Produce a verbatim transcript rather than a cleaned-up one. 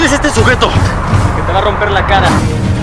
¿Quién es este sujeto? Que te va a romper la cara.